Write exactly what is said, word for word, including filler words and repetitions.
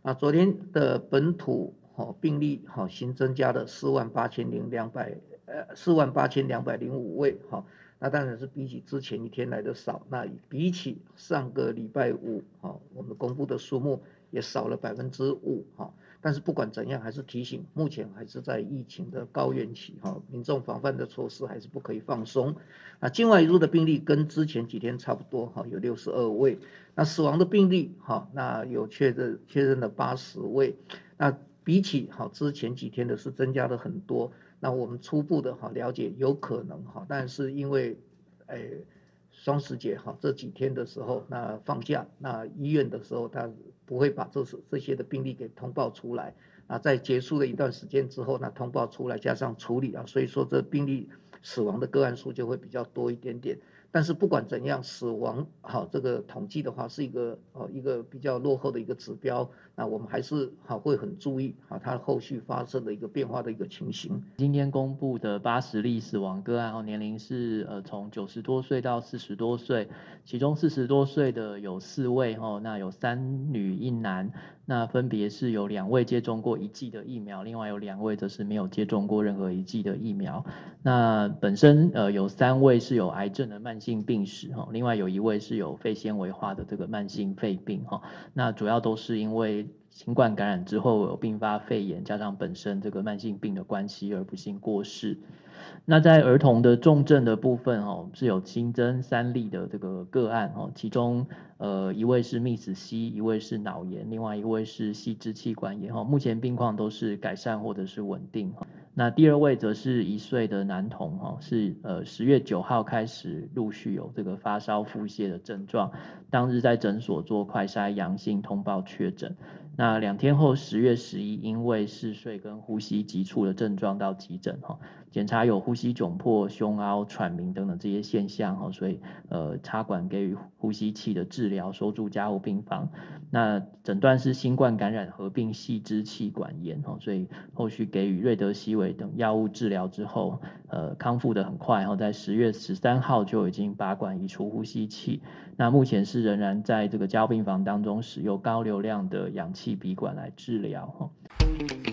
啊，昨天的本土哦病例好新增加了四万八千零两百呃四万八千两百零五位哈，那当然是比起之前一天来的少，那比起上个礼拜五哈我们公布的数目也少了百分之五哈。但是不管怎样，还是提醒，目前还是在疫情的高原期哈，民众防范的措施还是不可以放松。啊，境外移入的病例跟之前几天差不多哈，有六十二位。那死亡的病例哈，那有确认确认了八十位。那比起好之前几天的是增加了很多。那我们初步的哈了解，有可能哈，但是因为诶双十节哈这几天的时候，那放假，那医院的时候他不会把这这些的病例给通报出来。啊，在结束了一段时间之后，那通报出来加上处理啊，所以说这病例死亡的个案数就会比较多一点点。但是不管怎样，死亡好这个统计的话是一个哦一个比较落后的一个指标，那我们还是好会很注意啊它后续发生的一个变化的一个情形。 今天公布的八十例死亡个案，年龄是呃从九十多岁到四十多岁，其中四十多岁的有四位哈，那有三女一男，那分别是有两位接种过一剂的疫苗，另外有两位则是没有接种过任何一剂的疫苗。那本身呃有三位是有癌症的慢性病史哈，另外有一位是有肺纤维化的这个慢性肺病哈，那主要都是因为新冠感染之后有并发肺炎，加上本身这个慢性病的关系而不幸过世。那在儿童的重症的部分哦，是有新增三例的这个个案哦，其中呃一位是密死 C， 一位是脑炎，另外一位是细支气管炎哦，目前病况都是改善或者是稳定。那第二位则是一岁的男童哈，是呃十月九号开始陆续有这个发烧、腹泻的症状，当日在诊所做快筛阳性通报确诊。那两天后十月十一，因为嗜睡跟呼吸急促的症状到急诊哈，检查有呼吸窘迫、胸凹、喘鸣等等这些现象哈，所以呃插管给予呼吸器的治疗，收住加护病房。那诊断是新冠感染合并细支气管炎哈，所以后续给予瑞德西韦等药物治疗之后，呃康复的很快哈，在十月十三号就已经拔管移除呼吸器。那目前是仍然在这个加护病房当中使用高流量的氧气鼻管来治疗哈。